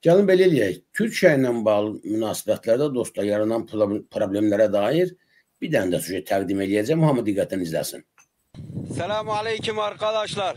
Gəlin belə eləyək. Türkiyə ilə bağlı münasibətlərdə dostlar yaranan problemlərə dair bir dənə də süjet təqdim edəcəm. Hamı diqqətlə izləsin. Selamun aleyküm arkadaşlar.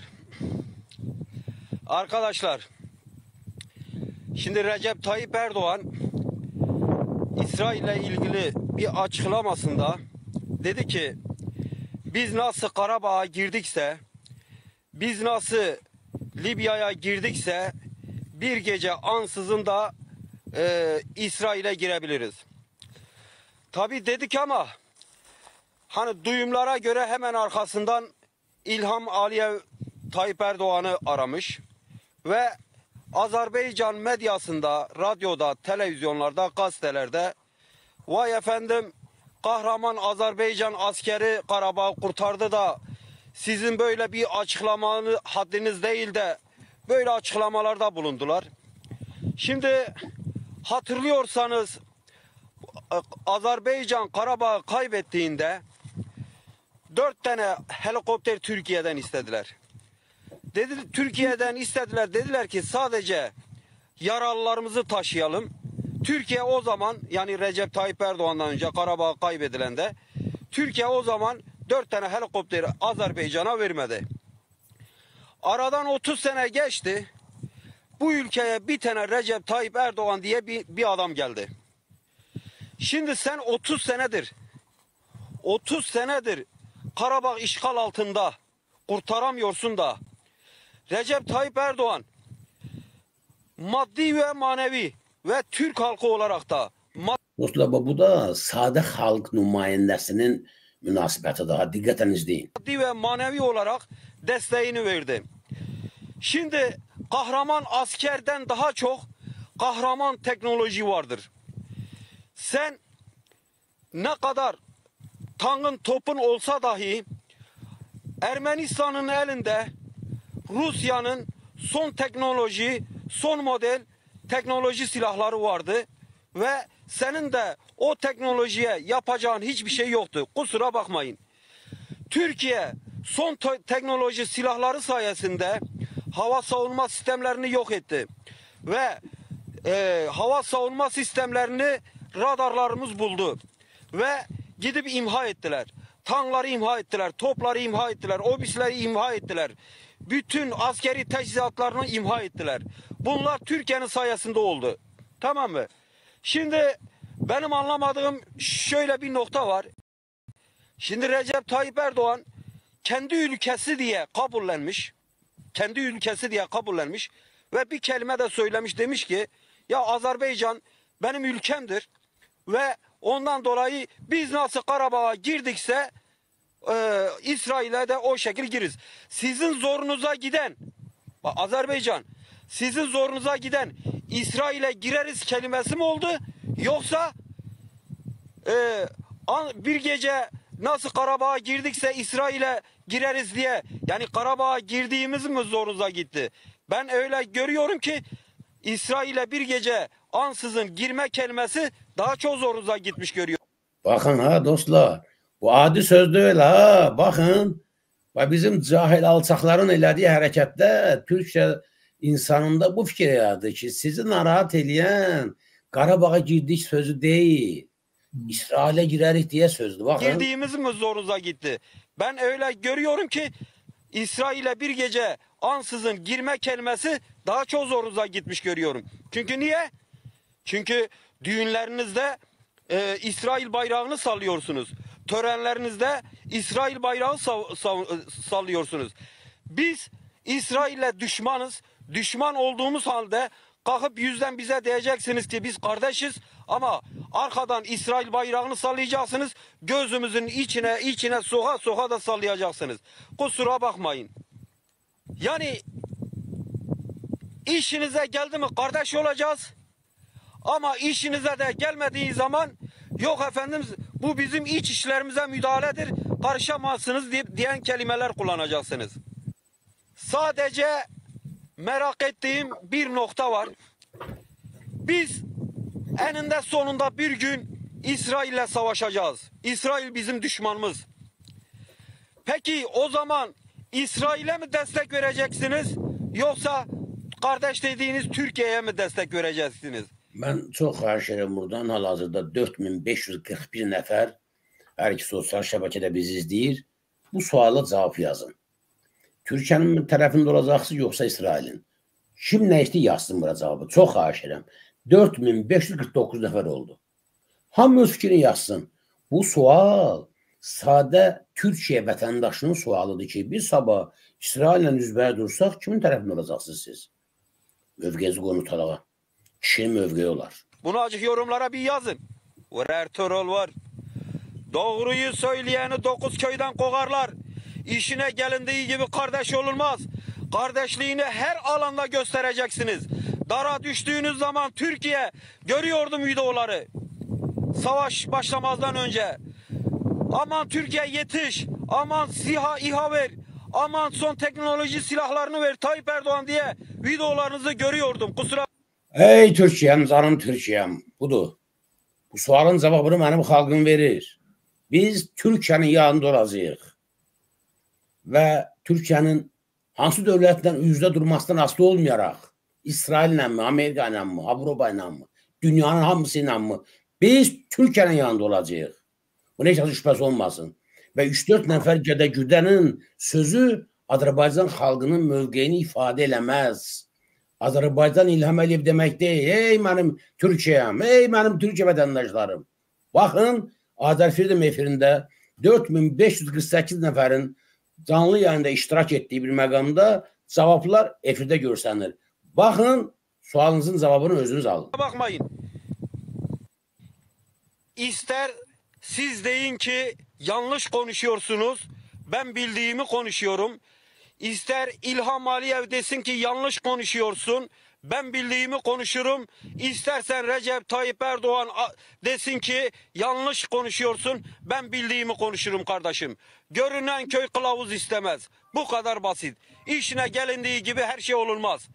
Arkadaşlar, şimdi Recep Tayyip Erdoğan İsrail ile ilgili bir açıklamasında dedi ki biz nasıl Karabağ'a girdikse, biz nasıl Libya'ya girdikse bir gece ansızın da İsrail'e girebiliriz. Tabi dedik ama hani duyumlara göre hemen arkasından İlham Aliyev Tayyip Erdoğan'ı aramış ve Azerbaycan medyasında, radyoda, televizyonlarda, gazetelerde vay efendim kahraman Azerbaycan askeri Karabağ'ı kurtardı da sizin böyle bir açıklamanız haddiniz değil de böyle açıklamalarda bulundular. Şimdi hatırlıyorsanız Azerbaycan Karabağ'ı kaybettiğinde 4 tane helikopter Türkiye'den istediler. Türkiye'den istediler, dediler ki sadece yaralılarımızı taşıyalım. Türkiye o zaman, yani Recep Tayyip Erdoğan'dan önce Karabağ kaybedilende Türkiye o zaman 4 tane helikopteri Azerbaycan'a vermedi. Aradan 30 sene geçti. Bu ülkeye bir tane Recep Tayyip Erdoğan diye bir adam geldi. Şimdi sen 30 senedir Karabağ işgal altında kurtaramıyorsun da Recep Tayyip Erdoğan maddi ve manevi ve Türk halkı olarak da dostlar, bu da sadə xalq nümayəndəsinin münasibəti daha. Diqqətlə izləyin. Maddi ve manevi olarak desteğini verdi. Şimdi kahraman askerden daha çok kahraman teknoloji vardır. Sen ne kadar tankın topun olsa dahi Ermenistan'ın elinde Rusya'nın son teknoloji, son model teknoloji silahları vardı ve senin de o teknolojiye yapacağın hiçbir şey yoktu. Kusura bakmayın. Türkiye son teknoloji silahları sayesinde hava savunma sistemlerini yok etti ve hava savunma sistemlerini radarlarımız buldu ve gidip imha ettiler. Tankları imha ettiler, topları imha ettiler, obüsleri imha ettiler. Bütün askeri teçhizatlarını imha ettiler. Bunlar Türkiye'nin sayesinde oldu. Tamam mı? Şimdi benim anlamadığım şöyle bir nokta var. Şimdi Recep Tayyip Erdoğan kendi ülkesi diye kabullenmiş. Kendi ülkesi diye kabullenmiş ve bir kelime de söylemiş, demiş ki ya Azerbaycan benim ülkemdir ve ondan dolayı biz nasıl Karabağ'a girdikse İsrail'e de o şekil gireriz. Sizin zorunuza giden Azerbaycan, sizin zorunuza giden İsrail'e gireriz kelimesi mi oldu? Yoksa bir gece nasıl Karabağ'a girdikse İsrail'e gireriz diye, yani Karabağ'a girdiğimiz mi zorunuza gitti? Ben öyle görüyorum ki İsrail'e bir gece ansızın girme kelimesi daha çok zorunuza gitmiş görüyor. Bakın ha dostlar, bu adi söz deyil ha. Bakın, bizim cahil alçaqların elədiyi hərəkətdə Türkiyə insanında bu fikir yaradı ki, sizi narahat eləyən Qarabağ'a girdik sözü değil, İsrail'e girerik diye sözdü. Bakın. Girdiğimiz mi zorunuza gitti? Ben öyle görüyorum ki İsrail'e bir gece ansızın girme kelimesi daha çok zorunuza gitmiş görüyorum. Çünkü niye? Çünkü düğünlerinizde İsrail bayrağını sallıyorsunuz. Törenlerinizde İsrail bayrağı sallıyorsunuz. Biz İsrail'le düşmanız. Düşman olduğumuz halde kalkıp yüzden bize diyeceksiniz ki biz kardeşiz ama arkadan İsrail bayrağını sallayacaksınız. Gözümüzün içine soka da sallayacaksınız. Kusura bakmayın. Yani işinize geldi mi kardeş olacağız. Ama işinize de gelmediği zaman yok efendim bu bizim iç işlerimize müdahaledir, karışamazsınız diyen kelimeler kullanacaksınız. Sadece merak ettiğim bir nokta var. Biz eninde sonunda bir gün İsrail'le savaşacağız. İsrail bizim düşmanımız. Peki o zaman İsrail'e mi destek vereceksiniz yoksa kardeş dediğiniz Türkiye'ye mi destek vereceksiniz? Ben çok xahiş ederim buradan. Hal-hazırda 4541 nəfər hər iki sosial şəbəkədə bizi izləyir. Bu suala cavab yazın. Türkiyənin tərəfində olacaqsınız, yoxsa İsrailin? Kim nə istəyir yazsın bura cavabı. Çox xahiş edirəm. 4549 nəfər oldu. Hamı öz fikrini yazsın. Bu sual sadə Türkiyə vətəndaşının sualıdır ki, biz sabah İsraillə üzbəyə dursaq, kimin tərəfində olacaqsınız siz? Mövqeyinizi qoyun talağa. Kişinin mövqeyi olar. Bunu açık yorumlara bir yazın. Ertuğrul var. Doğruyu söyleyeni 9 köyden kovarlar. İşine gelindiği gibi kardeş olunmaz. Kardeşliğini her alanda göstereceksiniz. Dara düştüğünüz zaman Türkiye, görüyordum videoları. Savaş başlamazdan önce. Aman Türkiye yetiş. Aman SİHA, İHA ver. Aman son teknoloji silahlarını ver Tayyip Erdoğan diye videolarınızı görüyordum. Kusura Ey Türkiyəm, canım Türkiyəm. Budur. Bu sualın cavabını mənim xalqım verir. Biz Türkiyənin yanında olacağıq. Və Türkiyənin hansı dövlətlə üzdə durmasından asılı olmayaraq, İsraillə mi, Amerika ilə mi, Avropa ilə mi, dünyanın hamısı ilə mi, biz Türkiyənin yanında olacağıq. Buna heç şübhəsi olmasın. Və 3-4 nəfər gədə-güdənin sözü Azərbaycan xalqının mövqeyini ifadə eləməz. Azərbaycan İlham Əliyev demək deyil. Ey mənim Türkiyəm, ey mənim Türkiyə vətəndaşlarım. Baxın, Azərfirdim efirində 4548 nəfərin canlı yayında iştirak etdiyi bir məqamda cavablar efirdə görsənir. Baxın, sualınızın cavabını özünüz alın. bakmayın. İster siz deyin ki yanlış konuşuyorsunuz. Ben bildiğimi konuşuyorum. İster İlham Aliyev desin ki yanlış konuşuyorsun. Ben bildiğimi konuşurum. İstersen Recep Tayyip Erdoğan desin ki yanlış konuşuyorsun. Ben bildiğimi konuşurum kardeşim. Görünen köy kılavuz istemez. Bu kadar basit. İşine gelindiği gibi her şey olunmaz.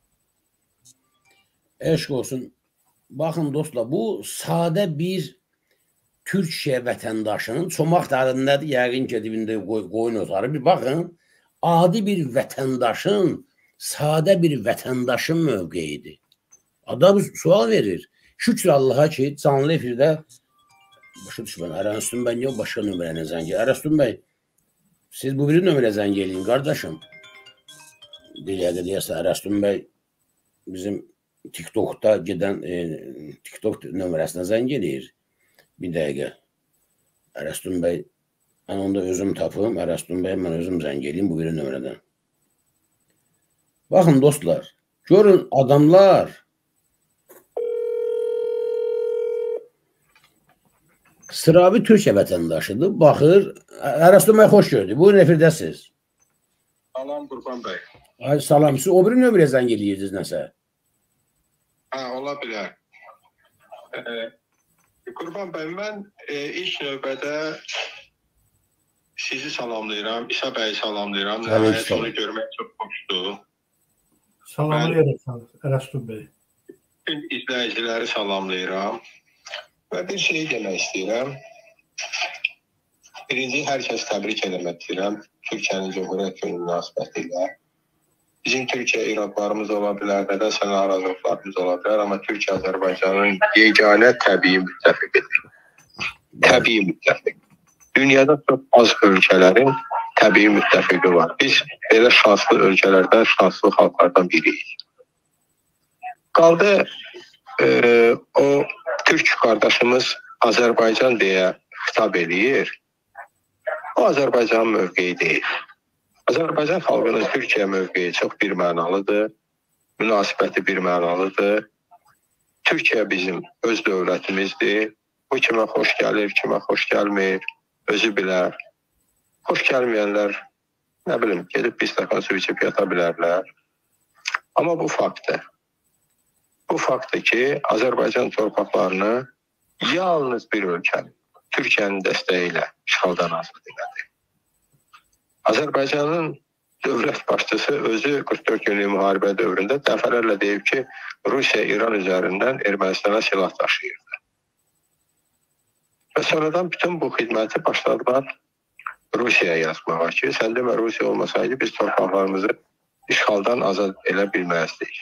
Eşq olsun. Baxın dostlar, bu sadə bir Türkiyə vətəndaşının çomaq dərindədir. Yəqin ki, dibində qoyun otarı. Bir baxın, adi bir vətəndaşın, sadə bir vətəndaşın mövqeyidir. Adam sual verir. Şükür Allaha ki, canlı efirdə başa düşmən, Ərəstun bəy niyə başqa nömrəyə zəng edir? Ərəstun bəy, siz bu biri nömrəyə zəng eləyin, qardaşım. Bir dəqiqə deyəsə, Ərəstun bəy bizim TikTok'da gedən TikTok nömrəsinə zəng eləyir. Bir dəqiqə. Ərəstun bəy, mən onda özüm tapım. Ərəstun bəy, mən özüm zəng eləyim bu biri nömrədən. Baxın dostlar, görün adamlar sıravi Türkiyə vətəndaşıdır. Baxır, Ərəstun bəy, xoş gördük. Buyurun, efirdəsiz. Salam Qurban bəy. Ay, salam. Siz o biri nömrəyə zəng eləyirdiniz nəsə? Ola bilər. Qurban bəy, mən ilk növbədə sizi salamlayıram, İsa bəyi salamlayıram. Nəhayət onu görmək çox xoşdur. Salamlayıram Ərəstun bəy. Bütün izləyiciləri salamlayıram. Və bir şey demək istəyirəm. Birinci, hər kəs təbrik eləmək istəyirəm Türkiyənin Cumhuriyyət Günü münasibətilə. Bizim Türkiyə iradlarımız ola bilər, nədənsə narazılıqlarımız ola bilər, amma Türkiyə Azərbaycanın yeganə təbii müttəfiqidir. Təbii müttəfiq. Dünyada çox az ölkələrin təbii müttəfiqi var. Biz belə şanslı ölkələrdən, şanslı xalqlardan biriyik. Qaldı o Türk qardaşımız Azərbaycan deyə xitab eləyir. O Azərbaycanın mövqeyi deyil. Azərbaycan xalqının Türkiyə mövqeyi çox bir mənalıdır, münasibəti bir mənalıdır. Türkiyə bizim öz dövlətimizdir. Bu kimə xoş gəlir, kimə xoş gəlmir, özü bilər. Xoş gəlməyənlər, nə bilim, gedib bir stəkan su içib yata bilərlər. Amma bu faktdır. Bu faktdır ki, Azərbaycan torpaqlarını yalnız bir ölkənin, Türkiyənin dəstəyi ilə işğaldan azad elədi. Azərbaycanın dövlət başçısı özü 44 günlük müharibə dövründə dəfələrlə deyib ki, Rusiya İran üzərindən Ermənistana silah daşıyırdı. Və sonradan bütün bu xidməti başladılar Rusiyaya yazmağa ki, sən demə Rusiya olmasaydı biz torpaqlarımızı işğaldan azad elə bilməzdik.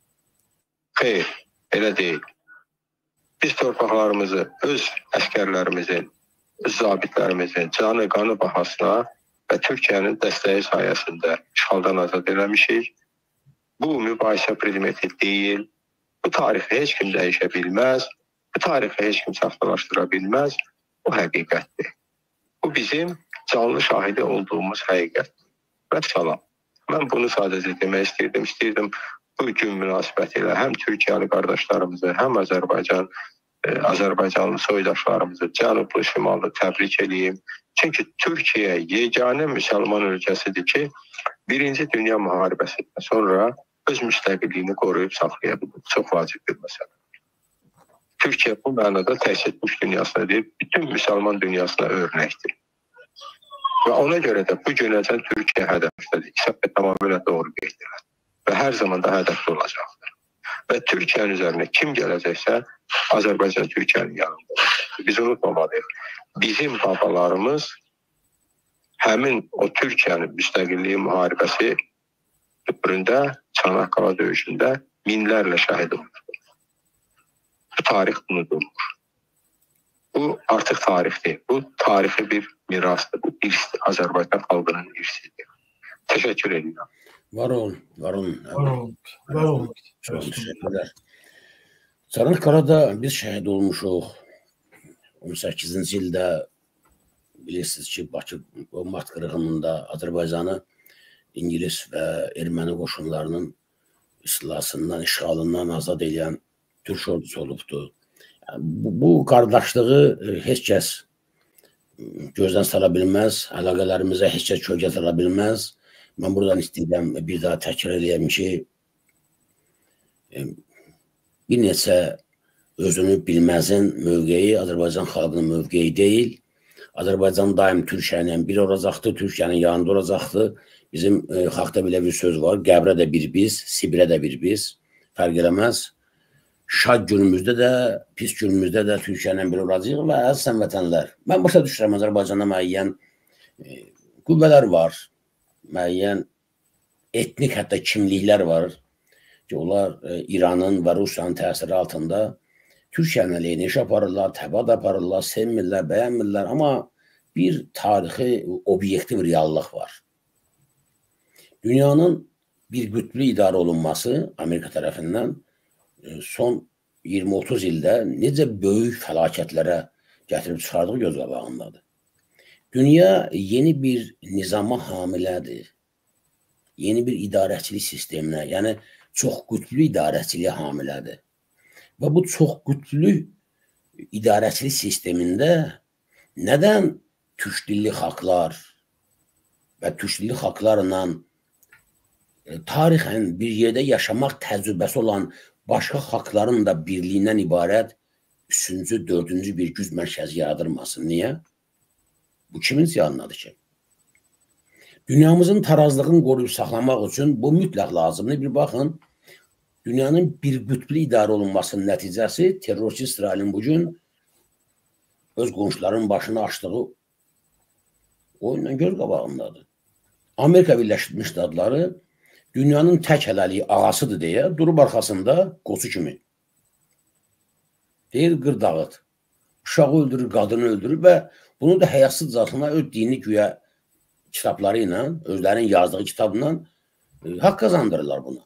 Xeyr, elə deyil. Biz torpaqlarımızı öz əskərlərimizin, öz zabitlərimizin canı, qanı bahasına və Türkiyənin dəstəyi sayəsində işğaldan azad eləmişik. Bu mübahisə predmeti deyil. Bu tarixi heç kim dəyişə bilməz. Bu tarixi heç kim saxtalaşdıra bilməz. Bu həqiqətdir. Bu bizim canlı şahidi olduğumuz həqiqətdir. Və salam. Mən bunu sadəcə demək istəyirdim. İstəyirdim bu gün münasibəti ilə həm Türkiyəli qardaşlarımızı, həm Azərbaycanlı soydaşlarımızı cənublu, şimallı təbrik edeyim. Çünki Türkiyə yeganə müsəlman ölkəsidir ki, Birinci Dünya müharibəsindən sonra öz müstəqilliyini qoruyub saxlaya bilir. Çox vacib bir məsələ. Türkiyə bu mənada təkcə Türk dünyasına deyil, bütün müsəlman dünyasına örnəkdir. Və ona görə də bu günəcən Türkiyə hədəfdədir. İsabət tamamilə doğru qeyd edilir. Və hər zaman da hədəfdə olacaqdır. Və Türkiyənin üzərinə kim gələcəksə, Azərbaycan Türkiyənin yanında. Biz unutmamalıyıq. Bizim babalarımız həmin o Türkiyənin müstəqilliyi müharibəsi dövründə, Çanaqqala döyüşündə minlərlə şəhid olmuşdur. Bu tarix bunu durmur. Bu artıq tarixdir. Bu tarixi bir mirasdır. Bu irsdir. Azərbaycan xalqının irsidir. Təşəkkür edirəm. Var olun, var olun. Var olun. Çox təşəkkürlər. Çanaqqalada biz şəhid olmuşuq. 18-ci ildə bilirsiniz ki, Bakı mart qırğınında Azərbaycanı İngilis və erməni qoşunlarının istilasından, işğalından azad edən Türk ordusu olubdur. Bu qardaşlığı heç kəs gözdən sala bilməz, əlaqələrimizə heç kəs kölgə sala bilməz. Mən buradan istəyirəm bir daha təkrar edəyəm ki, bir neçə özünü bilməzin mövqeyi Azərbaycan xalqının mövqeyi deyil. Azərbaycan daim Türkiyənin bir olacaqdır, Türkiyənin yanında olacaqdır. Bizim xalqda belə bir söz var, qəbrə də bir biz, Sibirə də bir biz, fərq eləməz. Şad günümüzdə də, pis günümüzdə də Türkiyənin bir olacaq və əzizən vətənlər. Mən başa düşürəm, Azərbaycanda müəyyən qüvvələr var, müəyyən etnik hətta kimliklər var ki, onlar İranın və Rusiyanın təsiri altında Türkiyənin əleyhinə iş aparırlar, təbad aparırlar, sevmirlər, bəyənmirlər, amma bir tarixi, obyektiv reallıq var. Dünyanın bir qütblü idarə olunması Amerika tərəfindən son 20-30 ildə necə böyük fəlakətlərə gətirib çıxardığı göz qabağındadır. Dünya yeni bir nizama hamilədir. Yeni bir idarəçilik sisteminə, yəni çox qütblü idarəçiliyə hamilədir. Və bu çox qütblü idarəçilik sistemində nədən türk dilli xalqlar və türk dilli xalqlarla tarixən bir yerdə yaşamaq təcrübəsi olan başqa xalqların da birliyindən ibarət 3-cü, 4-cü bir güc mərkəzi yaradılmasın. Niyə? Bu kimin ziyanınadır ki? Dünyamızın tarazlığını qoruyub saxlamaq üçün bu mütləq lazımdır. Bir baxın, dünyanın bir qütblü idarə olunmasının nəticəsi terrorçu İsrailin bugün öz qonşularının başına açdığı oyunla göz qabağındadır. Amerika Birləşmiş Ştatları dünyanın tək hələliyi ağasıdır deyə durub arxasında qoçu kimi. Deyir, qırdağıt. Uşağı öldürür, qadını öldürür və bunu da həyasızcasına öz dini güya kitabları ilə, özlərinin yazdığı kitabla haqq qazandırırlar buna.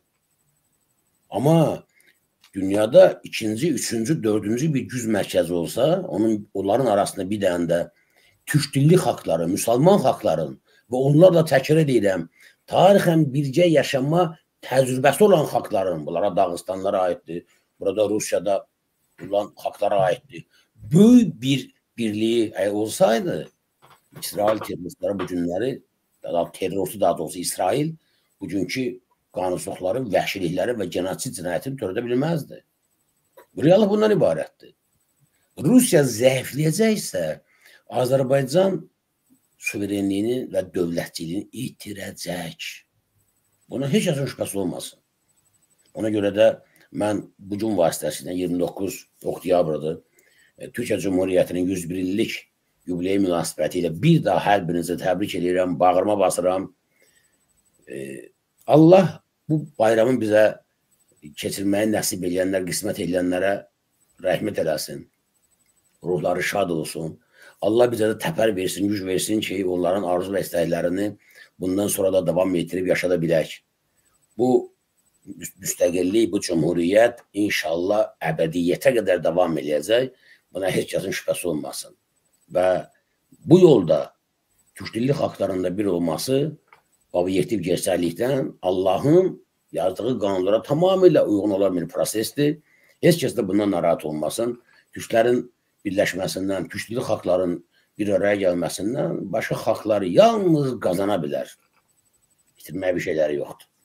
Amma dünyada 2-ci, 3-cü, 4-cü bir güc mərkəzi olsa, onların arasında bir dənə də türk dilli xalqların, müsəlman xalqların və onlarla təkrar edirəm, tarixən bircə yaşama təcrübəsi olan xalqların, bunlara Dağıstanlara aiddir, burada Rusiyada olan xalqlara aiddir. Böyük bir birliyi olsaydı, İsrail terroristləri bu günləri, terrorçu daha doğrusu İsrail, bugünkü qanunsuzluqları, vəhşilikləri və genosid cinayətini törədə bilməzdi. Reallıq bundan ibarətdir. Rusiya zəifləyəcəksə, Azərbaycan suverenliyini və dövlətçiliyini itirəcək. Buna heç kəsin şübhəsi olmasın. Ona görə də mən bugün vasitəsilə 29 oktyabrdır Türkiyə Cumhuriyyətinin 101 illik yubileyi münasibəti ilə bir daha hər birinizi təbrik edirəm, bağırma basıram. Allah bu bayramı bizə keçirməyi nəsib edənlər, qismət edənlərə rəhmət eləsin. Ruhları şad olsun. Allah bizə də təpər versin, güc versin ki, onların arzu və istəklərini bundan sonra da davam etdirib yaşada bilək. Bu müstəqillik, bu cumhuriyyət inşallah əbədiyyətə qədər davam edəcək. Buna heç kəsin şübhəsi olmasın. Və bu yolda türkdilli xalqlarında bir olması obyektiv gerçəklikdən Allahın yazdığı qanunlara tamamilə uyğun olan bir prosesdir. Heç kəs də bundan narahat olmasın. Türklərin birləşməsindən, türkdilli xalqların bir araya gəlməsindən başqa xalqlar yalnız qazana bilər. İtirməyə bir şeyləri yoxdur.